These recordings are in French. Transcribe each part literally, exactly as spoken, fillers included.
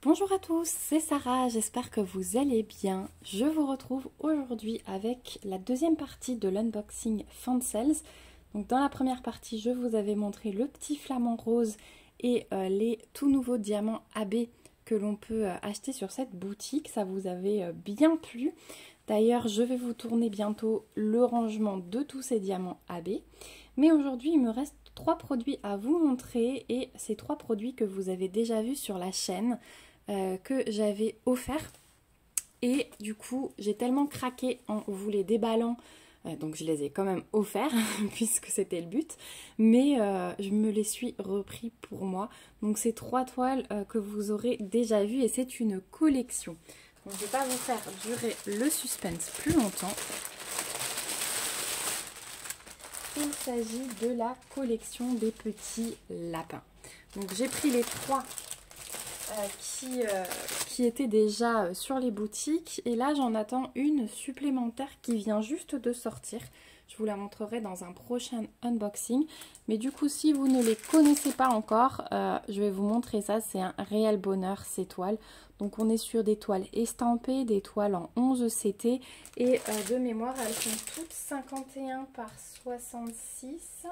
Bonjour à tous, c'est Sarah, j'espère que vous allez bien. Je vous retrouve aujourd'hui avec la deuxième partie de l'unboxing Fansales. Donc dans la première partie, je vous avais montré le petit flamant rose et euh, les tout nouveaux diamants A B que l'on peut euh, acheter sur cette boutique. Ça vous avait euh, bien plu. D'ailleurs, je vais vous tourner bientôt le rangement de tous ces diamants A B. Mais aujourd'hui, il me reste trois produits à vous montrer et ces trois produits que vous avez déjà vus sur la chaîne. Euh, que j'avais offert et du coup j'ai tellement craqué en vous les déballant, euh, donc je les ai quand même offerts puisque c'était le but, mais euh, je me les suis repris pour moi. Donc c'est trois toiles euh, que vous aurez déjà vues et c'est une collection. Donc je ne vais pas vous faire durer le suspense plus longtemps. Il s'agit de la collection des petits lapins. Donc j'ai pris les trois Euh, qui, euh, qui était déjà euh, sur les boutiques et là j'en attends une supplémentaire qui vient juste de sortir. Je vous la montrerai dans un prochain unboxing, mais du coup si vous ne les connaissez pas encore, euh, je vais vous montrer ça. C'est un réel bonheur ces toiles. Donc on est sur des toiles estampées, des toiles en onze C T et euh, de mémoire elles sont toutes cinquante et un par soixante-six.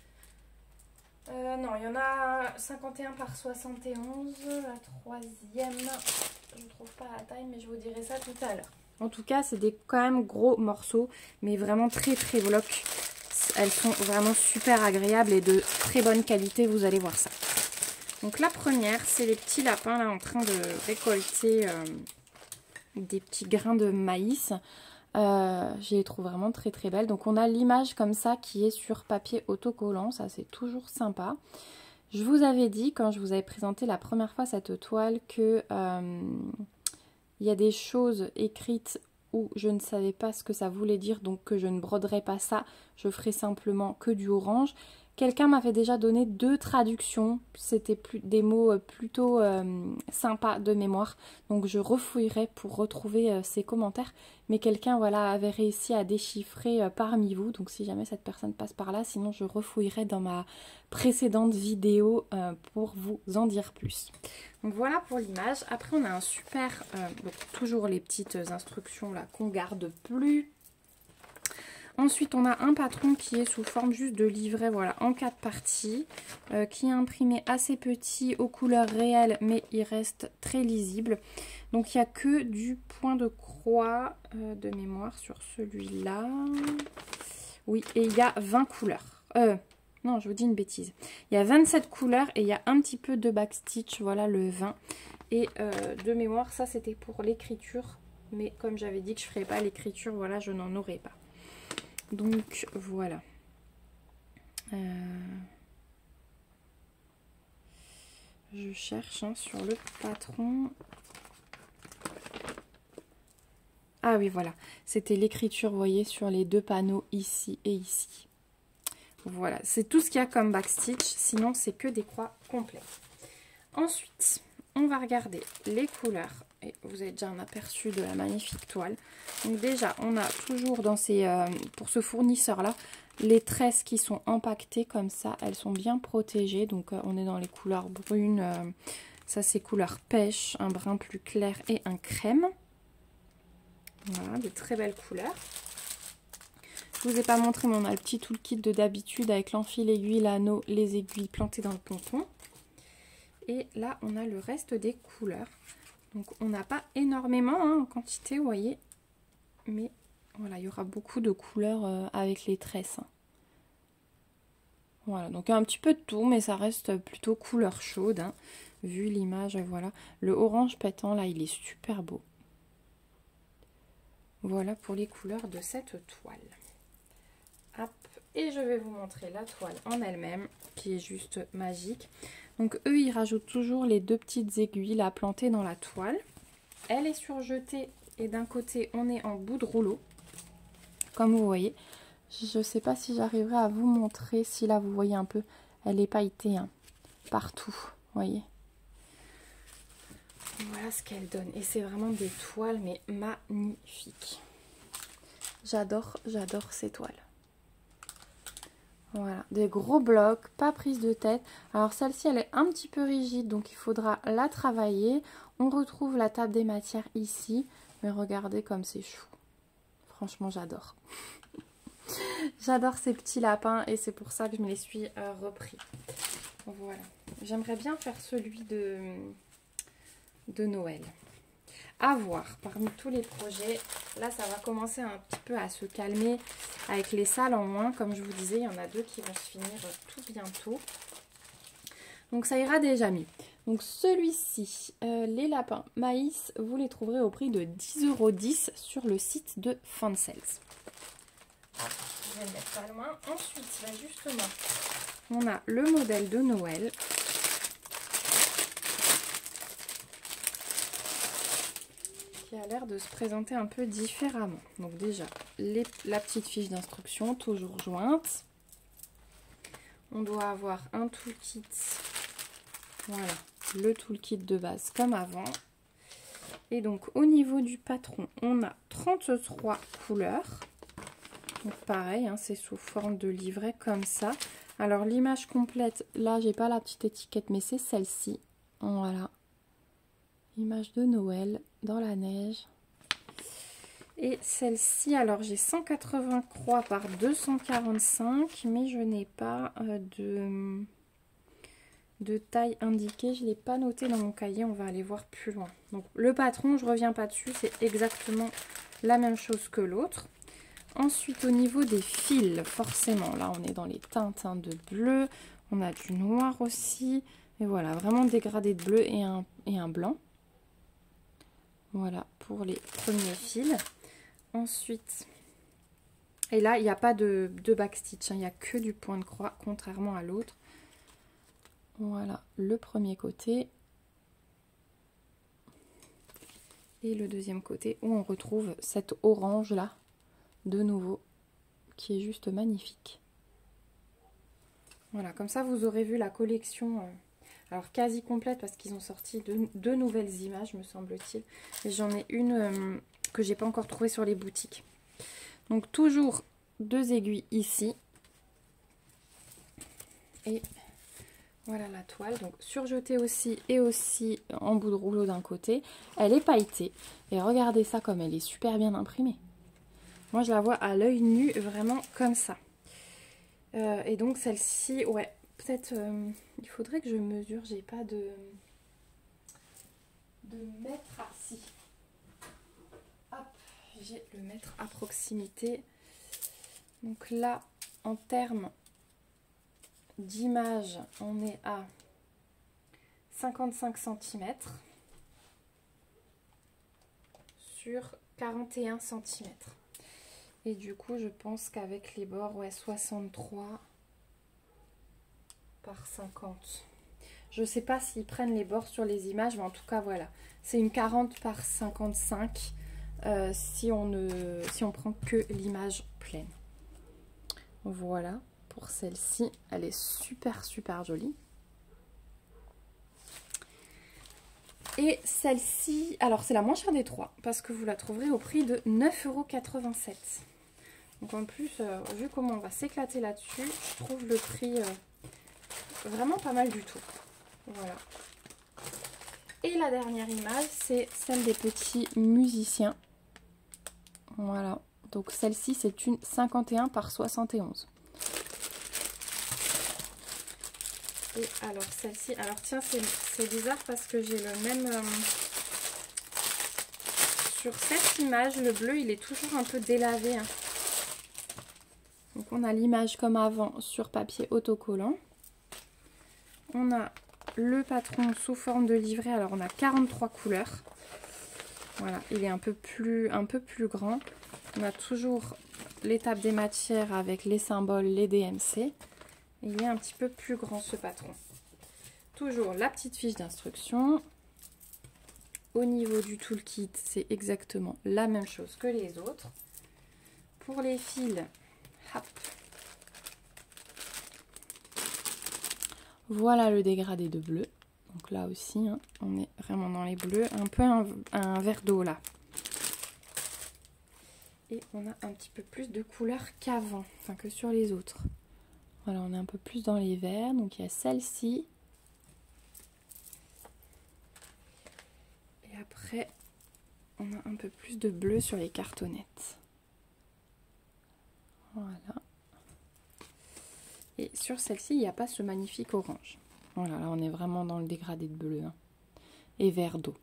Euh, non, il y en a cinquante et un par soixante et onze. La troisième, je ne trouve pas la taille, mais je vous dirai ça tout à l'heure. En tout cas, c'est des quand même gros morceaux, mais vraiment très très blocs. Elles sont vraiment super agréables et de très bonne qualité, vous allez voir ça. Donc la première, c'est les petits lapins là en train de récolter euh, des petits grains de maïs. Euh, je les trouve vraiment très très belles. Donc on a l'image comme ça qui est sur papier autocollant, ça c'est toujours sympa. Je vous avais dit quand je vous avais présenté la première fois cette toile que euh, il y a des choses écrites où je ne savais pas ce que ça voulait dire, donc que je ne broderai pas ça, je ferai simplement que du orange. Quelqu'un m'avait déjà donné deux traductions, c'était plus des mots plutôt euh, sympas de mémoire, donc je refouillerai pour retrouver euh, ces commentaires. Mais quelqu'un voilà, avait réussi à déchiffrer euh, parmi vous, donc si jamais cette personne passe par là, sinon je refouillerai dans ma précédente vidéo euh, pour vous en dire plus. Donc voilà pour l'image. Après on a un super, euh, donc toujours les petites instructions là qu'on garde plus. Ensuite, on a un patron qui est sous forme juste de livret, voilà, en quatre parties, euh, qui est imprimé assez petit, aux couleurs réelles, mais il reste très lisible. Donc, il n'y a que du point de croix euh, de mémoire sur celui-là. Oui, et il y a vingt couleurs. Euh, non, je vous dis une bêtise. Il y a vingt-sept couleurs et il y a un petit peu de backstitch, voilà, le vingt. Et euh, de mémoire, ça, c'était pour l'écriture. Mais comme j'avais dit que je ne ferais pas l'écriture, voilà, je n'en aurais pas. Donc voilà. Euh, je cherche hein, sur le patron. Ah oui, voilà. C'était l'écriture, vous voyez, sur les deux panneaux ici et ici. Voilà, c'est tout ce qu'il y a comme backstitch. Sinon, c'est que des croix complètes. Ensuite, on va regarder les couleurs. Et vous avez déjà un aperçu de la magnifique toile. Donc déjà, on a toujours dans ces, euh, pour ce fournisseur-là, les tresses qui sont empaquetées comme ça. Elles sont bien protégées. Donc euh, on est dans les couleurs brunes. Euh, ça c'est couleur pêche, un brun plus clair et un crème. Voilà, de très belles couleurs. Je vous ai pas montré, mais on a le petit toolkit de d'habitude avec l'enfil, l'aiguille, l'anneau, les aiguilles plantées dans le pompon. Et là, on a le reste des couleurs. Donc on n'a pas énormément hein, en quantité, vous voyez. Mais voilà, il y aura beaucoup de couleurs euh, avec les tresses. Voilà, donc un petit peu de tout, mais ça reste plutôt couleur chaude. Hein, vu l'image, voilà. Le orange pétant, là, il est super beau. Voilà pour les couleurs de cette toile. Hop, et je vais vous montrer la toile en elle-même, qui est juste magique. Donc eux, ils rajoutent toujours les deux petites aiguilles là plantées dans la toile. Elle est surjetée et d'un côté, on est en bout de rouleau. Comme vous voyez. Je ne sais pas si j'arriverai à vous montrer. Si là, vous voyez un peu, elle est pailletée hein, partout. Vous voyez. Voilà ce qu'elle donne. Et c'est vraiment des toiles, mais magnifiques. J'adore, j'adore ces toiles. Voilà, des gros blocs, pas prise de tête. Alors celle-ci, elle est un petit peu rigide, donc il faudra la travailler. On retrouve la table des matières ici, mais regardez comme c'est chou. Franchement, j'adore. J'adore ces petits lapins et c'est pour ça que je me les suis euh, repris. Voilà. J'aimerais bien faire celui de, de Noël. À voir, parmi tous les projets, là ça va commencer un petit peu à se calmer avec les salles en moins. Comme je vous disais, il y en a deux qui vont se finir tout bientôt. Donc ça ira déjà mieux. Donc celui-ci, euh, les lapins maïs, vous les trouverez au prix de dix euros dix sur le site de Fansels. Je vais le mettre pas loin. Ensuite, là, justement, on a le modèle de Noël. Qui a l'air de se présenter un peu différemment. Donc déjà, les, la petite fiche d'instruction, toujours jointe. On doit avoir un toolkit. Voilà, le toolkit de base comme avant. Et donc, au niveau du patron, on a trente-trois couleurs. Donc pareil, hein, c'est sous forme de livret comme ça. Alors l'image complète, là j'ai pas la petite étiquette, mais c'est celle-ci. Voilà. Image de Noël dans la neige. Et celle-ci, alors j'ai cent quatre-vingts croix par deux cent quarante-cinq, mais je n'ai pas euh, de, de taille indiquée. Je ne l'ai pas noté dans mon cahier, on va aller voir plus loin. Donc le patron, je reviens pas dessus, c'est exactement la même chose que l'autre. Ensuite, au niveau des fils, forcément, là on est dans les teintes hein, de bleu, on a du noir aussi, et voilà, vraiment dégradé de bleu et un, et un blanc. Voilà pour les premiers fils. Ensuite, et là il n'y a pas de, de backstitch, hein, il n'y a que du point de croix, contrairement à l'autre. Voilà le premier côté. Et le deuxième côté où on retrouve cet orange là. De nouveau, qui est juste magnifique. Voilà, comme ça vous aurez vu la collection, euh, alors quasi complète parce qu'ils ont sorti deux, deux nouvelles images me semble-t-il. Et j'en ai une euh, que j'ai pas encore trouvée sur les boutiques. Donc toujours deux aiguilles ici. Et voilà la toile, donc surjetée aussi et aussi en bout de rouleau d'un côté. Elle est pailletée et regardez ça comme elle est super bien imprimée. Moi, je la vois à l'œil nu, vraiment comme ça. Euh, et donc, celle-ci, ouais, peut-être, euh, il faudrait que je mesure. J'ai pas de, de mètre. Ah, si. Hop, j'ai le mètre à proximité. Donc là, en termes d'image, on est à cinquante-cinq centimètres sur quarante et un centimètres. Et du coup, je pense qu'avec les bords, ouais, soixante-trois par cinquante. Je ne sais pas s'ils prennent les bords sur les images, mais en tout cas, voilà. C'est une quarante par cinquante-cinq euh, si on ne, si on prend que l'image pleine. Voilà pour celle-ci. Elle est super, super jolie. Et celle-ci, alors c'est la moins chère des trois, parce que vous la trouverez au prix de neuf euros quatre-vingt-sept. Donc en plus, euh, vu comment on va s'éclater là-dessus, je trouve le prix euh, vraiment pas mal du tout. Voilà. Et la dernière image, c'est celle des petits musiciens. Voilà. Donc celle-ci, c'est une cinquante et un par soixante et onze. Et alors celle-ci, alors tiens, c'est bizarre parce que j'ai le même... Euh, sur cette image, le bleu, il est toujours un peu délavé, hein. Donc on a l'image comme avant sur papier autocollant. On a le patron sous forme de livret. Alors on a quarante-trois couleurs. Voilà, il est un peu plus, un peu plus grand. On a toujours l'étape des matières avec les symboles, les D M C. Il est un petit peu plus grand ce patron. Toujours la petite fiche d'instruction. Au niveau du toolkit, c'est exactement la même chose que les autres. Pour les fils, hop. Voilà le dégradé de bleu. Donc là aussi, hein, on est vraiment dans les bleus. Un peu un, un vert d'eau là. Et on a un petit peu plus de couleur qu'avant, enfin que sur les autres. Voilà, on est un peu plus dans les verts. Donc il y a celle-ci. Et après, on a un peu plus de bleu sur les cartonnettes. Voilà. Et sur celle-ci, il n'y a pas ce magnifique orange. Voilà, là on est vraiment dans le dégradé de bleu. Hein. Et vert d'eau.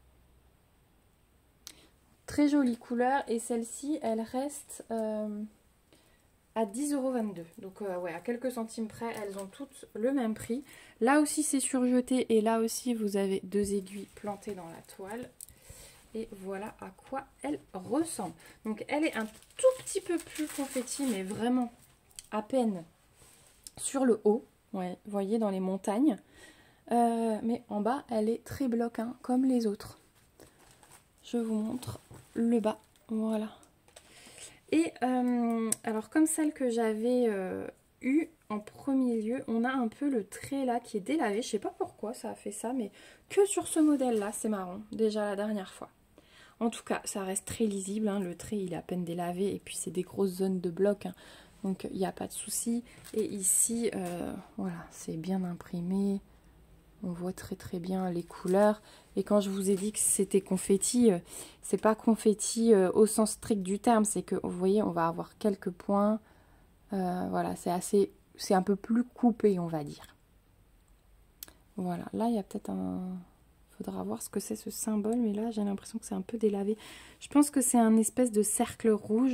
Très jolie couleur. Et celle-ci, elle reste euh, à dix euros vingt-deux. Donc euh, ouais, à quelques centimes près, elles ont toutes le même prix. Là aussi, c'est surjeté. Et là aussi, vous avez deux aiguilles plantées dans la toile. Et voilà à quoi elle ressemble. Donc elle est un tout petit peu plus confetti, mais vraiment à peine sur le haut. Ouais, vous voyez, dans les montagnes. Euh, mais en bas, elle est très bloc, hein, comme les autres. Je vous montre le bas. Voilà. Et euh, alors, comme celle que j'avais euh, eue en premier lieu, on a un peu le trait là qui est délavé. Je sais pas pourquoi ça a fait ça, mais que sur ce modèle-là, c'est marrant. Déjà la dernière fois. En tout cas, ça reste très lisible. Hein. Le trait, il est à peine délavé. Et puis, c'est des grosses zones de bloc. Hein. Donc, il n'y a pas de souci. Et ici, euh, voilà, c'est bien imprimé. On voit très très bien les couleurs. Et quand je vous ai dit que c'était confetti, euh, c'est pas confetti euh, au sens strict du terme. C'est que, vous voyez, on va avoir quelques points. Euh, voilà, c'est assez... C'est un peu plus coupé, on va dire. Voilà, là, il y a peut-être un... Faudra voir ce que c'est ce symbole, mais là j'ai l'impression que c'est un peu délavé. Je pense que c'est un espèce de cercle rouge.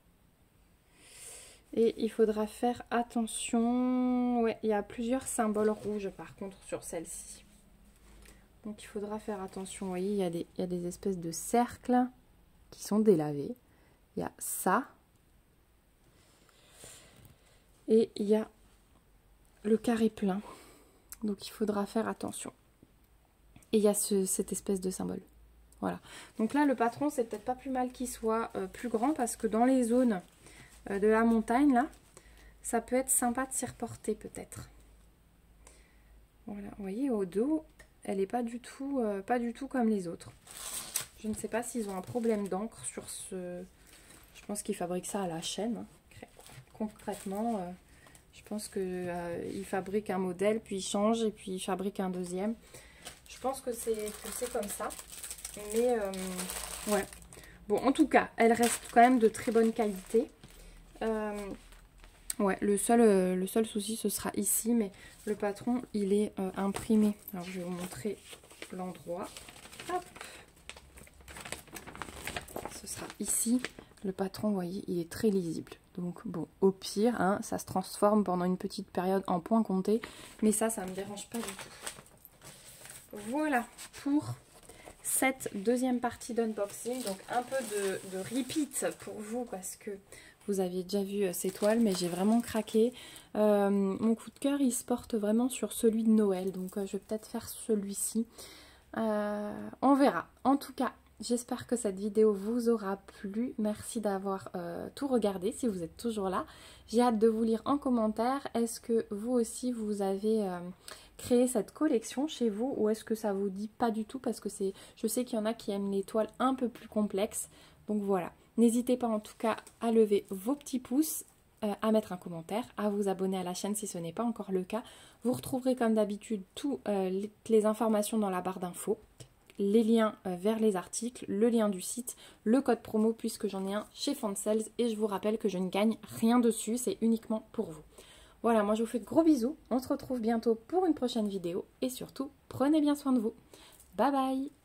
Et il faudra faire attention. Ouais, il y a plusieurs symboles rouges par contre sur celle-ci. Donc il faudra faire attention. Vous voyez, il y a des, il y a des espèces de cercles qui sont délavés. Il y a ça. Et il y a le carré plein. Donc il faudra faire attention. Et il y a ce, cette espèce de symbole. Voilà. Donc là, le patron, c'est peut-être pas plus mal qu'il soit euh, plus grand parce que dans les zones euh, de la montagne, là, ça peut être sympa de s'y reporter peut-être. Voilà. Vous voyez, au dos, elle n'est pas du tout, euh, pas du tout comme les autres. Je ne sais pas s'ils ont un problème d'encre sur ce... Je pense qu'ils fabriquent ça à la chaîne. Hein. Concrètement, euh, je pense qu'ils euh, fabriquent un modèle, puis ils changent, et puis ils fabriquent un deuxième. Je pense que c'est comme ça. Mais euh, ouais. Bon, en tout cas, elle reste quand même de très bonne qualité. Euh, ouais, le seul, euh, le seul souci, ce sera ici. Mais le patron, il est euh, imprimé. Alors, je vais vous montrer l'endroit. Hop. Ce sera ici. Le patron, vous voyez, il est très lisible. Donc, bon, au pire, hein, ça se transforme pendant une petite période en point compté. Mais ça, ça ne me dérange pas du tout. Voilà pour cette deuxième partie d'unboxing. Donc un peu de, de repeat pour vous parce que vous aviez déjà vu ces toiles, mais j'ai vraiment craqué. Euh, mon coup de cœur, il se porte vraiment sur celui de Noël. Donc euh, je vais peut-être faire celui-ci. Euh, on verra. En tout cas, j'espère que cette vidéo vous aura plu. Merci d'avoir euh, tout regardé si vous êtes toujours là. J'ai hâte de vous lire en commentaire. Est-ce que vous aussi, vous avez... Euh, créer cette collection chez vous ou est-ce que ça vous dit pas du tout parce que c'est, je sais qu'il y en a qui aiment les toiles un peu plus complexes. Donc voilà, n'hésitez pas en tout cas à lever vos petits pouces, euh, à mettre un commentaire, à vous abonner à la chaîne si ce n'est pas encore le cas. Vous retrouverez comme d'habitude toutes euh, les, les informations dans la barre d'infos, les liens euh, vers les articles, le lien du site, le code promo puisque j'en ai un chez Foundsales et je vous rappelle que je ne gagne rien dessus, c'est uniquement pour vous. Voilà, moi je vous fais de gros bisous, on se retrouve bientôt pour une prochaine vidéo et surtout, prenez bien soin de vous. Bye bye!